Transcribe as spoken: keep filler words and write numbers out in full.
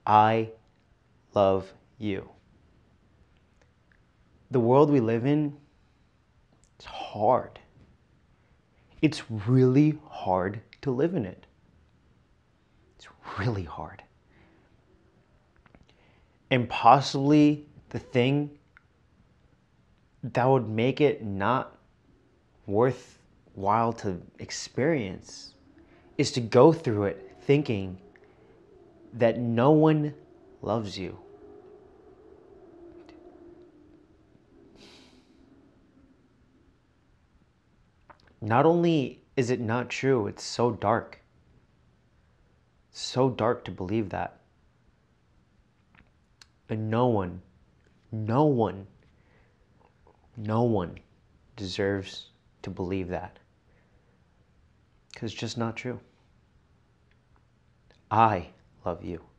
I love you. The world we live in is hard. It's really hard to live in it. It's really hard. And possibly the thing that would make it not worthwhile to experience is to go through it thinking that no one loves you. Not only is it not true, it's so dark. So dark to believe that. And no one, no one, no one deserves to believe that. Because it's just not true. I love you.